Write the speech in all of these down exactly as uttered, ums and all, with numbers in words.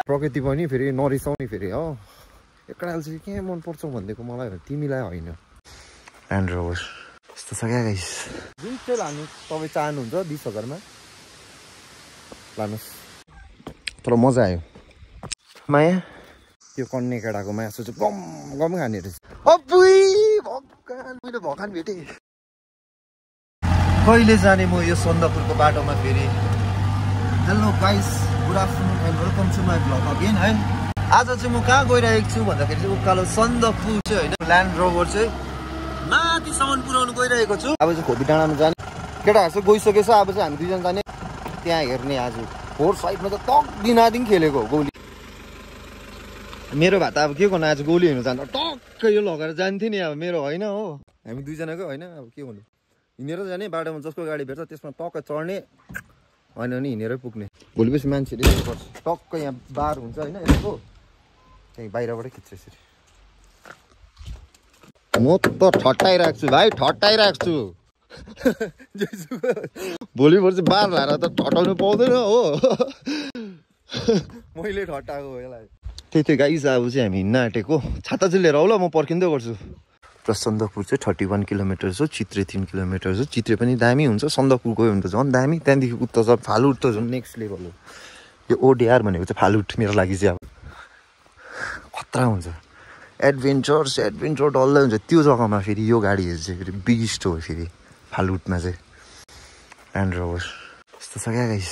प्रकृति पनि फेरि नरिसाउने फेरि हो एकराल चाहिँ के मन पर्छ भन्दैको मलाई तिमीलाई होइन ल्यान्ड रोभर यस्तो छ क्या गाइस जुन चाहिँ लानु तपाईँ चाहनुहुन्छ बिस हजारमा लानुहोस् तर मजा आयो माया त्यो कन्ने केटाको मासु चाहिँ गम गम खाने रहेछ अपुई भगवान मैले भगवान भेटेँ कहिले जाने म यो सन्दकपुरको बाटोमा फेरि hello guys good afternoon and welcome to my vlog again है आज चाहिँ म कहाँ गइरहेको छु भन्दाखेरि चाहिँ उकालो सन्दकपुर चाहिँ होइन ल्यान्ड रोभर चाहिँ माथिसम्म पुऱ्याउनु गइरहेको छु अब चाहिँ खोपी डाँडामा जाने केटाहरू चाहिँ गइसकेछ अब चाहिँ हामी दुईजना जाने त्यहाँ हेर्ने आज फोर साइडमा त टक दिनादिन खेलेको गोली मेरो भए त अब के गर्नु आज गोली हेर्नु जान्छ टक्क यो लगाएर जान्थ्यो नि अब मेरो होइन हो हामी दुईजनाको होइन अब के गर्नु हिँडेर जाने बाटोमा जसको गाडी भेट्छ त्यसमा टक्क चढ्ने होइन भने हिँडेरै पुग्ने भोलि पछि मान्छेले पर्छ टक्क यहाँ बार हुन्छ होइन यसको त्यही बाहिरबाटै खिच्छ यसरी म त ठट्टाइरहेको छु भाइ ठट्टाइरहेको छु भोलि पर्सि बार लाएर त ठटाउनु पाउँदैन हो मैले ठट्टाएको हो यसलाई त्यही थियो गाइस अब चाहिँ हामी हिँड्न आँटेको छाता चाहिँ लिएर आउला म पर्खिँदै गर्छु र सन्दकपुर चाहिँ थर्टी वान किलोमिटर हो चित्रे तिन किलोमिटर हो चित्रे पनि दामी हुन्छ सन्दकपुर गयो भने त झन् दामी त्यहाँदेखि उता छ फालुट त झन् नेक्स्ट लेभल हो यो ओडिआर भनेको चाहिँ फालुट मेरो लागि चाहिँ अब खतरा हुन्छ एडभेन्चर्स एडभेन्चर डल्लै हुन्छ त्यो जग्गामा फेरि यो गाडीहरू चाहिँ फेरि बिगेस्ट हो फेरि फालुटमा चाहिँ ल्यान्ड रोभर यस्तो छ क्या गाइस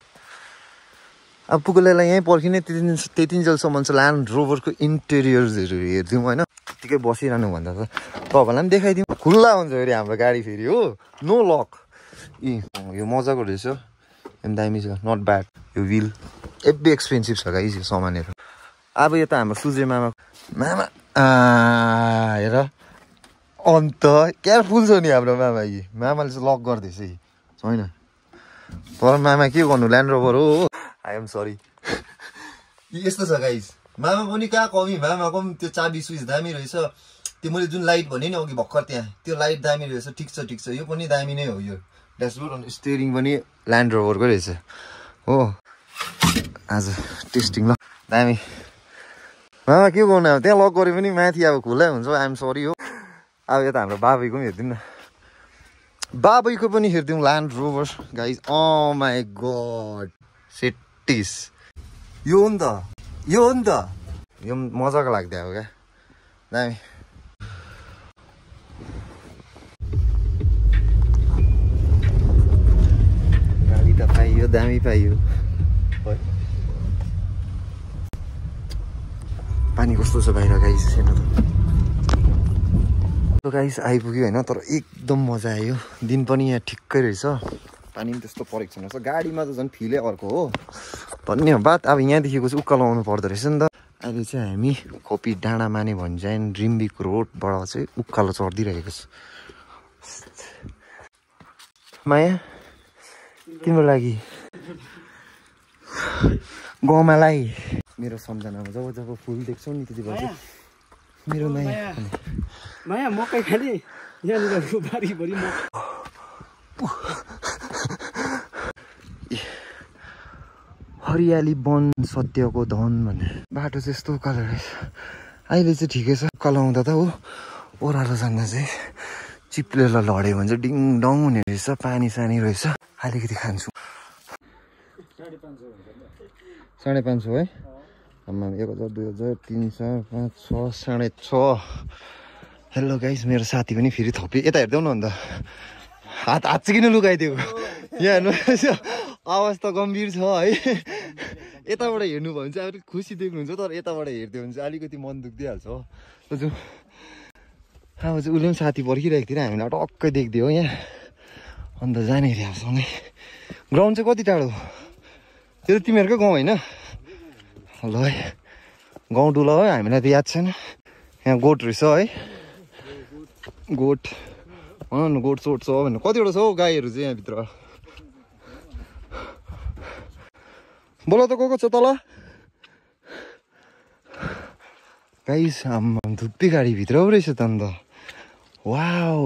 अब पुगुलेलाई यहीँ पर्खिने त्यति त्यतिन्जेलसम्म चाहिँ ल्यान्ड रोभरको इन्टेरियर्सहरू हेरिदिउँ होइन त्यतिकै बसिरहनु भन्दा त तपाईँहरूलाई पनि देखाइदिउँ खुल्ला हुन्छ फेरि हाम्रो गाडी फेरि हो नो लक ए यो मजाको रहेछ एकदम दामी छ नट ब्याड यो विल एब्बी एक्सपेन्सिभ छ गाइस यो सामानहरू अब यो त हाम्रो सुजे मामा मामा हेर अन्त केयरफुल छ नि हाम्रो मामा यी मामाले चाहिँ लक गर्दैछ यी छैन तर मामा के गर्नु ल्यान्ड रोभर हो आई एम सरी यस्तो छ गाइस मामा पनि कहाँ कमी मामाको पनि त्यो चाबी स्विच दामी रहेछ त्यो मैले जुन लाइट भने नि अघि भर्खर त्यहाँ त्यो लाइट दामी रहेछ ठिक छ ठिक छ यो पनि दामी नै हो यो ड्यासबोर्ड अनि स्टियरिङ पनि ल्यान्ड रोभरको रहेछ हो आज टेस्टिङ ल दामी मामा के गर्नु अब त्यहाँ लक गरे पनि माथि अब खुल्लै हुन्छ आइएम सरी हो अब यता हाम्रो बाबैको पनि हेरिदिउँ न बाबैको पनि हेरिदिउँ Land Rover guys oh my god सेटिस यो हो नि त यो हो नि त यो मजाको लाग्दै अब क्या दामी गाडी त पाइयो दामी पाइयो पानी कस्तो छ बाहिर गाइस छैन त गाइस आइपुग्यो होइन तर एकदम मजा आयो दिन पनि यहाँ ठिक्कै रहेछ पानी पनि त्यस्तो परेको छैन गाडीमा त झन् फिलै अर्को हो धन्यवाद अब यहाँदेखिको चाहिँ उकालो आउनु पर्दो रहेछ नि त अहिले चाहिँ हामी खोपी डाँडा माने भन्छन् रिम्बिक रोडबाट चाहिँ उकालो चढिदिइरहेको छु माया तिम्रो लागि गमालाई मेरो सम्झनामा जब जब फुल देख्छौ नि त्यति बेला मेरो माया माया मकै खाने यहाँनिर बारीभरि म हरियाली वन सत्यको धन भन्ने बाटो चाहिँ यस्तो उकालो रहेछ अहिले चाहिँ ठिकै छ उकालो आउँदा त हो ओह्रालो जाँदा चाहिँ चिप्लेर लड्यो भने चाहिँ डिङडङ हुने रहेछ पानी सानी रहेछ अलिकति खान्छु साढे पाँच सौ है आमा एक हजार दुई हजार तिन चार पाँच छ साढे छ हेलो गाइस मेरो साथी पनि फेरि थपे यता हेरिदेऊ न अन्त हात हात चाहिँ किन लुकाइदियो यहाँ हेर्नु अवस्था गम्भीर छ है यताबाट हेर्नु भयो भने चाहिँ अलिक खुसी देख्नुहुन्छ तर यताबाट हेरिदियो भने चाहिँ अलिकति मन दुख्दिहाल्छ हो जो अब चाहिँ उसले पनि साथी पर्खिरहेको थियो हामीलाई टक्कै देख्दियो हो यहाँ अन्त जाने अरे अब सँगै ग्राउन्ड चाहिँ कति टाढो त्यो त तिमीहरूकै गाउँ होइन ल है गाउँ डुला है हामीलाई त याद छैन यहाँ गोठ रहेछ है गोठ भन न गोठ सोठ छ भन्नु कतिवटा छ हौ गाईहरू चाहिँ यहाँभित्र बोला त को को छ तल गाइस आम्मा धुप्पी गाडीभित्र पो रहेछ त अन्त wow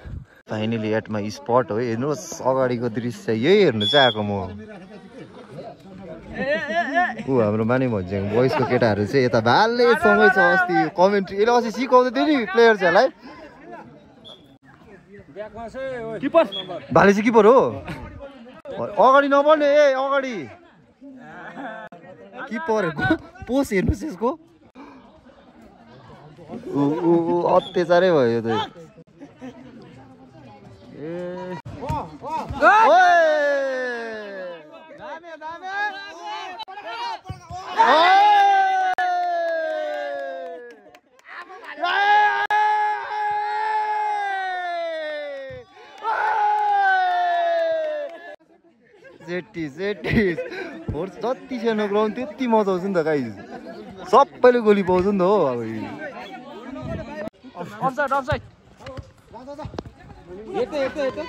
finally at my spot हो हेर्नुहोस् अगाडिको दृश्य यही हेर्नु चाहिँ आएको म ऊ हाम्रो माने भन्छ बोइसको केटाहरू चाहिँ यता भाले सँगै छ अस्ति कमेन्ट्री यसले अस्ति सिकाउँदै थियो नि प्लेयर्सहरूलाई भाले चाहिँ किपर हो अगाडि नबढ्ने ए अगाडि किपरहरूको पोस्ट हेर्नुहोस् यसको अत्याचारै भयो यो त सेटिस सेटिस जति सानो ग्राउन्ड त्यति मजा आउँछ नि त गाइस सबैले गोली पाउँछ नि त हो अब अफसाइड अफसाइड यतै यतै यतै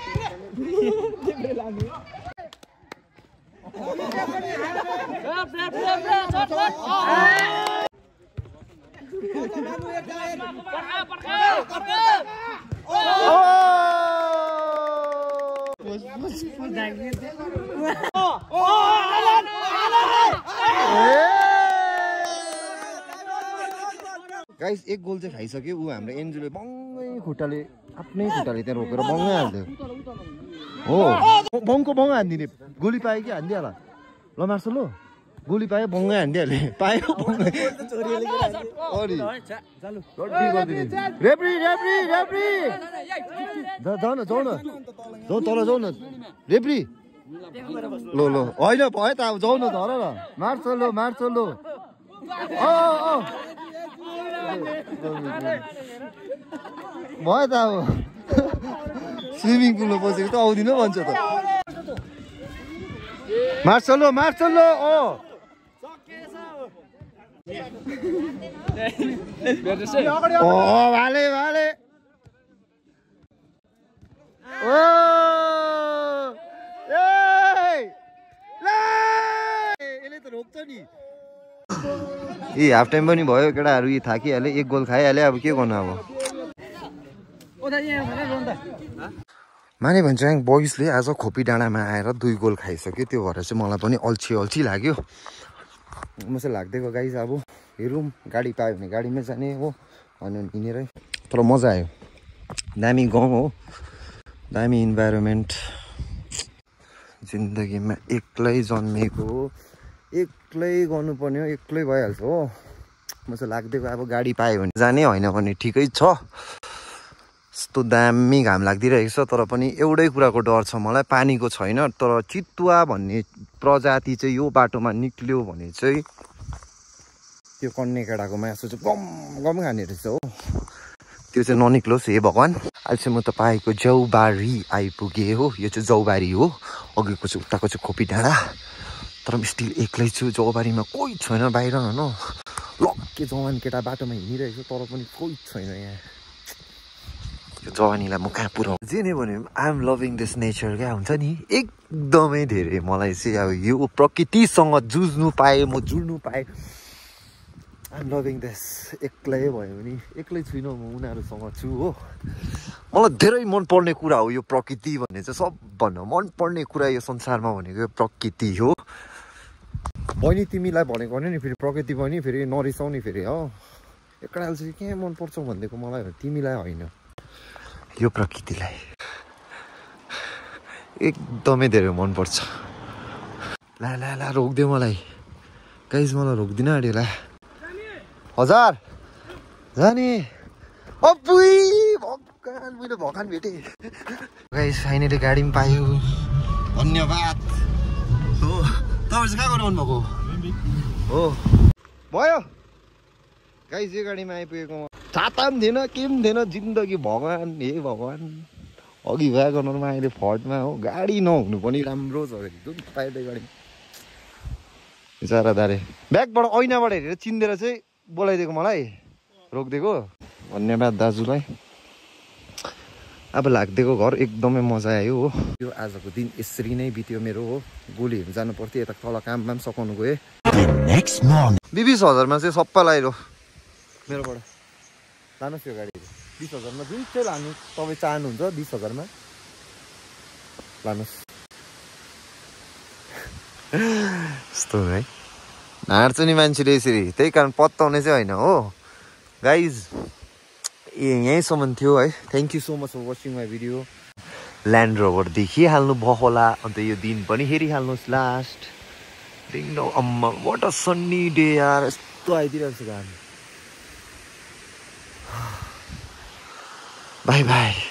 गाइस एक गोल चाहिँ खाइसक्यो ऊ हाम्रो एन्जुले बङ्गै खुट्टाले आफ्नै खुट्टाले त्यहाँ रोकेर बङ्गै हाल्थ्यो हो बङको बङ्गै हानिदिने गोली पायो कि हानिदिइहाल ल मार्छ ल गोली पायो बङ्गै हानिदिइहाले पायो बङ्गै रेफ्री रेफ्री रेफ्री जाऊ न जाऊ न जाऊ तल जाऊ न रेफ्री ल ल होइन भयो त अब जाऊ न धर न मार्छ ल मार्छ ल भयो त अब स्विमिङ पुलमा बसेको त आउँदिन भन्छ त मार्छ ल मार्छ ल ओ भाले भाले ओ यसले त रोक्छ नि ए हाफ टाइम पनि भयो केटाहरू यी थाकिहाले एक गोल खाइहाले अब के गर्नु अब माने भन्छ बोइसले आज खोपी डाँडामा आएर दुई गोल खाइसक्यो त्यो भएर चाहिँ मलाई पनि अल्छी अल्छी लाग्यो म चाहिँ लाग्दैको गाइस अब हेरौँ गाडी पायो भने गाडीमै जाने हो अनि हिँडेरै तर मजा आयो दामी गाउँ हो दामी इन्भाइरोमेन्ट जिन्दगीमा एक्लै जन्मेको हो एक्लै गर्नुपर्ने हो एक्लै भइहाल्छ हो म चाहिँ लाग्दैको अब गाडी पायो भने जाने होइन भने ठिकै छ यस्तो दामी घाम लागिदिरहेको छ तर पनि एउटै कुराको डर छ मलाई पानीको छैन तर चितुवा भन्ने प्रजाति चाहिँ यो बाटोमा निक्ल्यो भने चाहिँ त्यो कन्ने केटाको मासु चाहिँ गम गम खाने रहेछ हो त्यो चाहिँ ननिक्लोस् हे भगवान् अहिले चाहिँ म तपाईँको जौबारी आइपुगेँ हो यो चाहिँ जौबारी हो अघिको चाहिँ उताको चाहिँ खोपी डाँडा तर स्टिल एक्लै छु जौबारीमा कोही छैन बाहिर होइन लक्के जवान केटा बाटोमा हिँडिरहेको छ तर पनि कोही छैन यहाँ यो जवानीलाई म कहाँ पुऱ्याउँ जे नै भने आइएम लभिङ दिस नेचर क्या हुन्छ नि एकदमै धेरै मलाई चाहिँ अब यो प्रकृतिसँग जुझ्नु पाएँ म जुड्नु पाएँ आइएम लभिङ दिस एक्लै भयो भने एक्लै छुइनँ म उनीहरूसँग छु हो मलाई धेरै मनपर्ने कुरा हो यो प्रकृति भन्ने चाहिँ सबभन्दा मनपर्ने कुरा यो संसारमा भनेको यो प्रकृति हो बहिनी तिमीलाई भनेको होइन नि फेरि प्रकृति पनि फेरि नरिसाउने फेरि हो एकडाल चाहिँ के मनपर्छ भनिदिएको मलाई तिमीलाई होइन यो प्रकृतिलाई एकदमै धेरै मनपर्छ ला ला ला रोक्दियो मलाई गाइस मलाई रोक्दिन अरे ला हजार जाने अपुई भगवान मैले भगवान भेटेँ गाइस फाइनली गाडी पनि पायो धन्यवाद हो तपाईँ चाहिँ कहाँ गएर आउनुभएको हो भयो गाइस यो गाडीमा आइपुगेको छाता पनि थिएन के पनि थिएन जिन्दगी भगवान् हे भगवान् अघि भएको नरमा अहिले फर्टमा हो गाडी नहुनु पनि राम्रो छ जुन पायो त्यो गाडी बिचरा दारे ब्यागबाट ऐनाबाट हेरेर चिन्देर चाहिँ बोलाइदिएको मलाई रोकिदिएको धन्यवाद दाजुलाई अब लाग्दिएको घर एकदमै मजा आयो हो यो आजको दिन यसरी नै बित्यो मेरो हो गोली हेर्नु जानु पर्थ्यो यता तल काममा पनि सघाउनु गएँ बिस हजारमा चाहिँ सबै लगाइरो मेरोबाट लानुहोस् यो गाडी बिस हजारमा जुन चाहिँ लानु तपाईँ चाहनुहुन्छ बिस हजारमा लानुहोस् यस्तो है हाँड्छ नि मान्छेले यसरी त्यही कारण पत्ताउने चाहिँ होइन हो गाइज ए यहीँसम्म थियो है thank you so much for watching my video Land Rover देखिहाल्नु भयो होला अन्त यो दिन पनि हेरिहाल्नुहोस् लास्ट डिङ अम्मा वाट अ सन्नी डे यार यस्तो आइदिइरहेको छ घाम बाई बाई